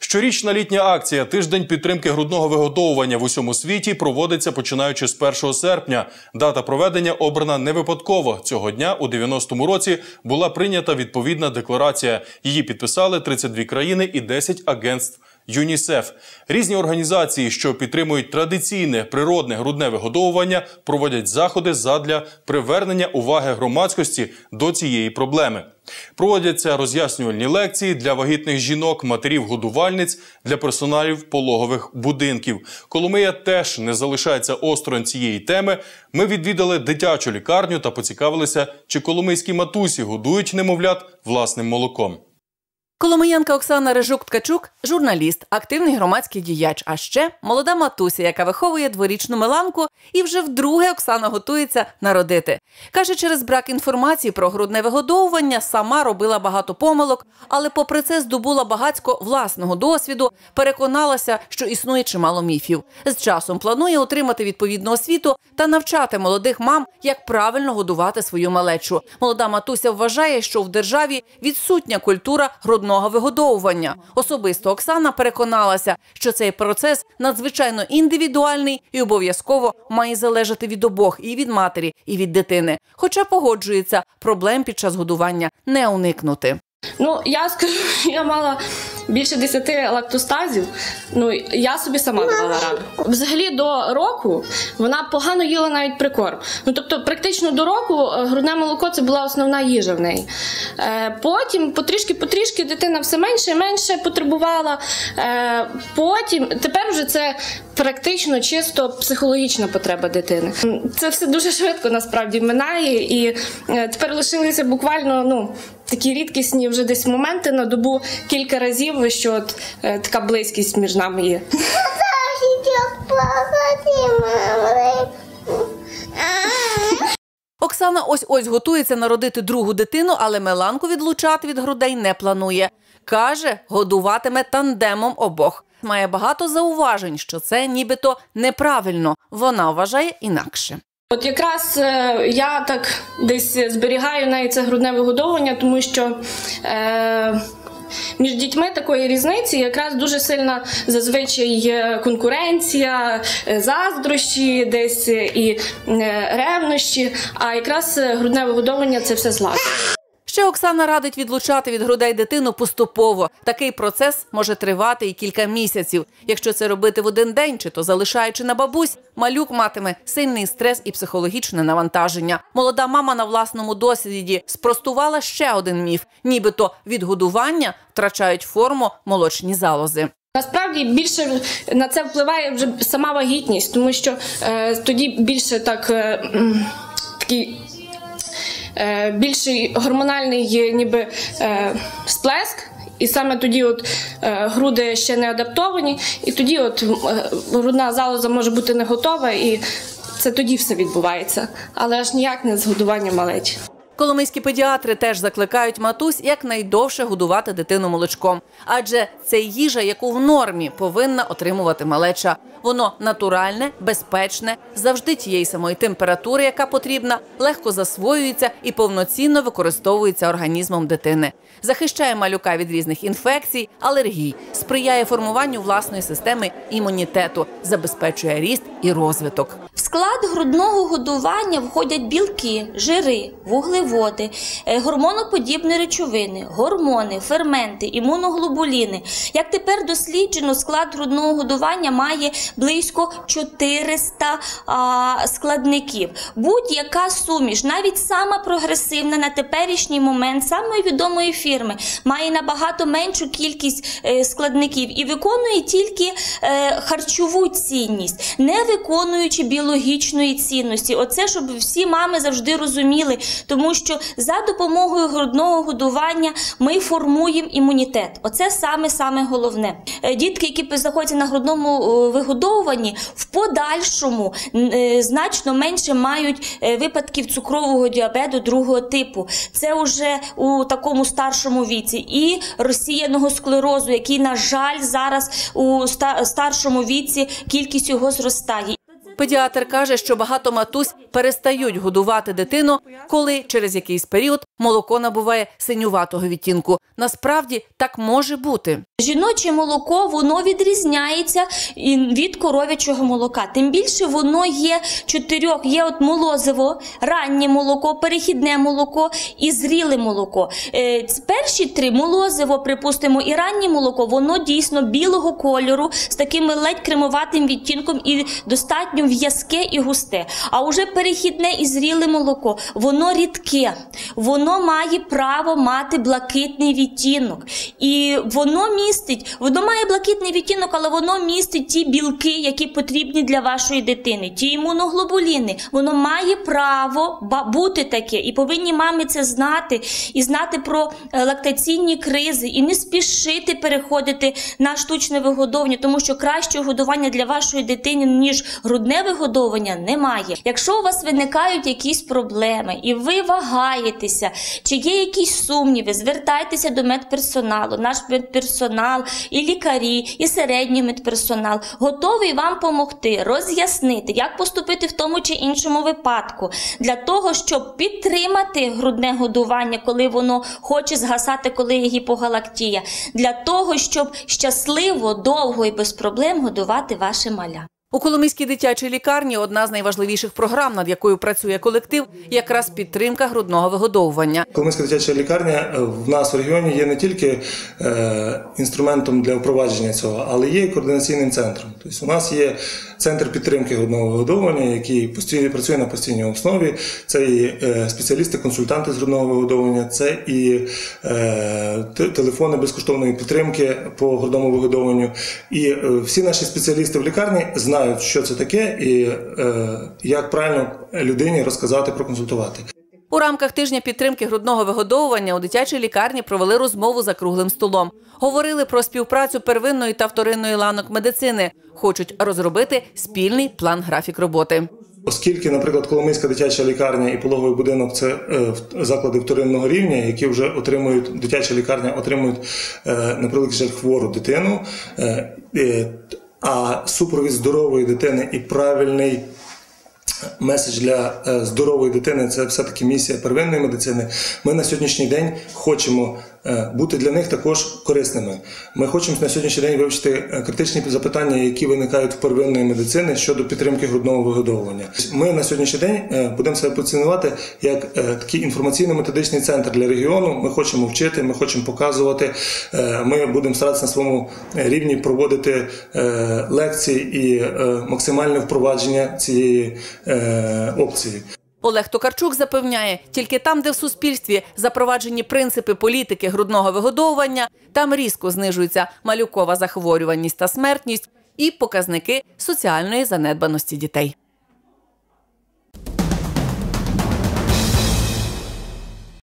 Щорічна літня акція «Тиждень підтримки грудного вигодовування» в усьому світі проводиться починаючи з 1 серпня. Дата проведення обрана не випадково. Цього дня у 90-му році була прийнята відповідна декларація. Її підписали 32 країни і 10 агентств ЮНІСЕФ. Різні організації, що підтримують традиційне природне грудне вигодовування, проводять заходи задля привернення уваги громадськості до цієї проблеми. Проводяться роз'яснювальні лекції для вагітних жінок, матерів-годувальниць, для персоналів пологових будинків. Коломия теж не залишається осторонь цієї теми. Ми відвідали дитячу лікарню та поцікавилися, чи коломийські матусі годують немовлят власним молоком. Коломиянка Оксана Рижук-Ткачук – журналіст, активний громадський діяч, а ще молода матуся, яка виховує дворічну Миланку, і вже вдруге Оксана готується народити. Каже, через брак інформації про грудне вигодовування сама робила багато помилок, але попри це здобула багацько власного досвіду, переконалася, що існує чимало міфів. З часом планує отримати відповідну освіту та навчати молодих мам, як правильно годувати свою малечу. Молода матуся вважає, що в державі відсутня культура грудного вигодовування. Особисто Оксана переконалася, що цей процес надзвичайно індивідуальний і обов'язково має залежати від обох – і від матері, і від дитини. Хоча погоджується, проблем під час годування не уникнути. Я скажу, я мала більше 10 лактостазів, я собі сама давала раду. Взагалі до року вона погано їла навіть прикорм. Тобто практично до року грудне молоко – це була основна їжа в неї. Потім потрішки дитина все менше і менше потребувала. Потім, тепер вже це практично чисто психологічна потреба дитини. Це все дуже швидко насправді минає, і тепер лишилися буквально, такі рідкісні вже десь моменти на добу кілька разів, що така близькість між нами є. Оксана ось-ось готується народити другу дитину, але Миланку відлучати від грудей не планує. Каже, годуватиме тандемом обох. Має багато зауважень, що це нібито неправильно. Вона вважає інакше. От якраз я так десь зберігаю навіть це грудне вигодовування, тому що між дітьми такої різниці якраз дуже сильна зазвичай конкуренція, заздрощі десь і ревнощі, а якраз грудне вигодовування – це все злазить. Ще Оксана радить відлучати від грудей дитину поступово. Такий процес може тривати і кілька місяців. Якщо це робити в один день, чи то залишаючи на бабусь, малюк матиме сильний стрес і психологічне навантаження. Молода мама на власному досвіді спростувала ще один міф. Нібито від годування втрачають форму молочні залози. Насправді більше на це впливає вже сама вагітність, тому що тоді більше такий більший гормональний ніби сплеск, і саме тоді груди ще не адаптовані, і тоді грудна залоза може бути не готова, і це тоді все відбувається, але аж ніяк не з годуванням малечі. Коломийські педіатри теж закликають матусь якнайдовше годувати дитину молочком. Адже це їжа, яку в нормі повинна отримувати малеча. Воно натуральне, безпечне, завжди тієї самої температури, яка потрібна, легко засвоюється і повноцінно використовується організмом дитини. Захищає малюка від різних інфекцій, алергій, сприяє формуванню власної системи імунітету, забезпечує ріст і розвиток. В склад грудного годування входять білки, жири, вуглеводи, гормоноподібні речовини, гормони, ферменти, імуноглобуліни. Як тепер досліджено, склад грудного годування має близько 400 складників. Будь-яка суміш, навіть сама прогресивна на теперішній момент, самої відомої фірми, має набагато меншу кількість складників і виконує тільки харчову цінність, не виконуючи біологічної цінності. Оце, щоб всі мами завжди розуміли, тому що за допомогою грудного годування ми формуємо імунітет. Оце саме головне. Дітки, які знаходяться на грудному вигодовуванні, в подальшому значно менше мають випадків цукрового діабету другого типу. Це вже у такому старшому віці. І розсіяного склерозу, який, на жаль, зараз у старшому віці кількість його зростає. Педіатр каже, що багато матусь перестають годувати дитину, коли через якийсь період молоко набуває синюватого відтінку. Насправді так може бути. Жіноче молоко, воно відрізняється від коров'ячого молока. Тим більше воно є чотирьох. Є от молозиво, раннє молоко, перехідне молоко і зріле молоко. Перші три, молозиво, припустимо, і раннє молоко, воно дійсно білого кольору, з таким ледь кремоватим відтінком і достатньо в'язке і густе. А уже перехідне і зріле молоко, воно рідке, воно має право мати блакитний відтінок. І воно має блакитний відтінок, але воно містить ті білки, які потрібні для вашої дитини, ті імуноглобуліни. Воно має право бути таке. І повинні мами це знати, і знати про лактаційні кризи, і не спішити переходити на штучне вигодовування, тому що кращого годування для вашої дитини, ніж грудне вигодовування, немає. Якщо у вас виникають якісь проблеми, і ви вагаєтеся, чи є якісь сумніви, звертайтеся до медперсоналу. Наш медперсонал, і лікарі, і середній медперсонал готовий вам допомогти, роз'яснити, як поступити в тому чи іншому випадку, для того, щоб підтримати грудне годування, коли воно хоче згасати, коли є гіпогалактія, для того, щоб щасливо, довго і без проблем годувати ваше маля. У Коломийській дитячій лікарні одна з найважливіших програм, над якою працює колектив, якраз підтримка грудного вигодовування. Коломийська дитяча лікарня в нас в регіоні є не тільки інструментом для впровадження цього, але є і координаційним центром. Тобто у нас є центр підтримки грудного вигодовування, який працює на постійній основі. Це і спеціалісти-консультанти з грудного вигодовування, це і телефони безкоштовної підтримки по грудному вигодовуванню. І всі наші спеціалісти в лікарні знають, що це таке і як правильно людині розказати, проконсультувати. У рамках тижня підтримки грудного вигодовування у дитячій лікарні провели розмову за круглим столом. Говорили про співпрацю первинної та вторинної ланок медицини. Хочуть розробити спільний план-графік роботи. Оскільки, наприклад, Коломийська дитяча лікарня і пологовий будинок – це заклади вторинного рівня, які вже отримують, дитяча лікарня отримують, на превеликий жаль, хвору дитину, а супровід здорової дитини і правильний меседж для здорової дитини – це все-таки місія первинної медицини. Ми на сьогоднішній день хочемо бути для них також корисними. Ми хочемо на сьогоднішній день вивчити критичні запитання, які виникають в первинної медицини щодо підтримки грудного вигодовування. Ми на сьогоднішній день будемо себе позиціонувати як такий інформаційно-методичний центр для регіону. Ми хочемо вчити, ми хочемо показувати, ми будемо старатися на своєму рівні проводити лекції і максимальне впровадження цієї опції. Олег Токарчук запевняє, тільки там, де в суспільстві запроваджені принципи політики грудного вигодовування, там різко знижується малюкова захворюваність та смертність і показники соціальної занедбаності дітей.